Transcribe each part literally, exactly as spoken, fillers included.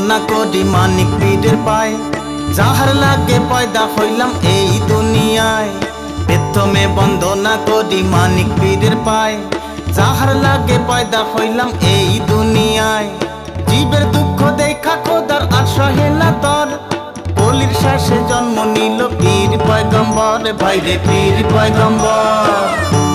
বন্দনা করি মানিক পীরের পায়, যাহার লাগে পয়দা হইলাম এই দুনিয়ায়। প্রথমে বন্দনা করি মানিক পীরের পায়, যাহার লাগে পয়দা হইলাম এই দুনিয়ায়। জীবের দুঃখ দেখা খোদার আর সহে না তর, কলির শেষে জন্ম নিল পীর পয়গম্বর, ভাইরে পীর পয়গম্বর।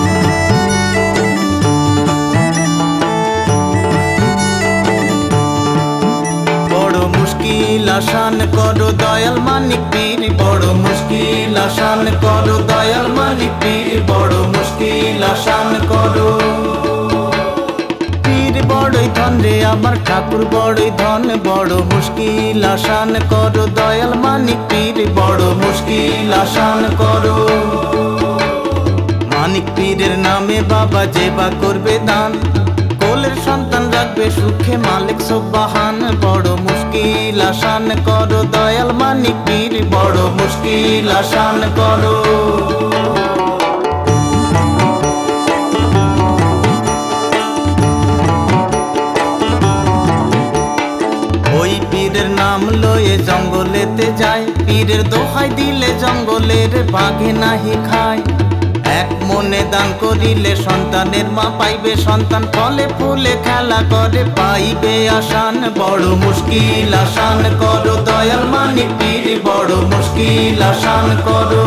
বড় মুশকিল আসান করো দয়াল মানিক পীর, বড় মুশকিল আসান করো দয়াল মানিক পীর, বড় মুশকিল আসান করো। পীর বড়ই ধন রে আমার ঠাকুর বড়ই ধন, বড় মুশকিল আসান করো দয়াল মানিক পীর, বড় মুশকিল আসান করো। মানিক পীরের নামে বাবা যে বা করবে দান, কোলের সন্তান রাখবে সুখে মালিক সুবহান, বড় মুশকিল আসান করো দয়াল মানিক পীর, বড় মুশকিল আসান করো। ওই পীরের নাম লয়ে জঙ্গলেতে যায়, পীরের দোহাই দিলে জঙ্গলের বাঘে নাহি খায়। এক মনে দান করিলে সন্তানের মা পাইবে সন্তান, ফলে ফুলে খেলা করে পাইবে আসান, বড় মুশকিল আসান করো দয়াল মানিক পীর, বড় মুশকিল আসান করো।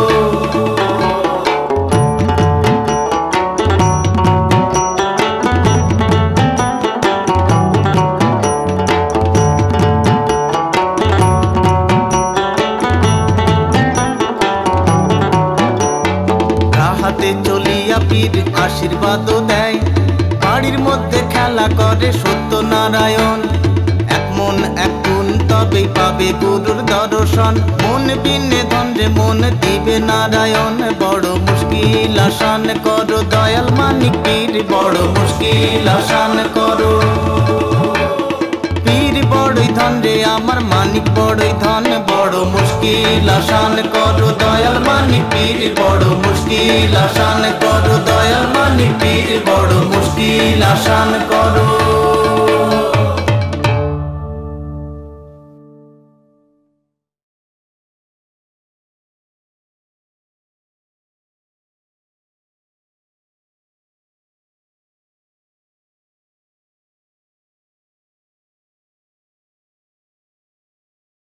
হাতে চলিয়া পীর আশীর্বাদও দেয়, বাড়ির মধ্যে খেলা করে সত্যনারায়ণ। এক মন এক গুণ তবেই পাবে গুরুর দর্শন, মন বিনে ধন রে মন দিবে নারায়ণ, বড় মুশকিল আসান করো দয়াল মানিক পীর, বড় মুশকিল আসান করো। পীর বড়ই ধন রে আমার মানিক বড়ই ধন, বড় মুশকিল আসান করো দয়াল মানিক পীর, বড় মুশকিল আসান করো দয়াল মানিক পীর, বড় মুশকিল আসান করো।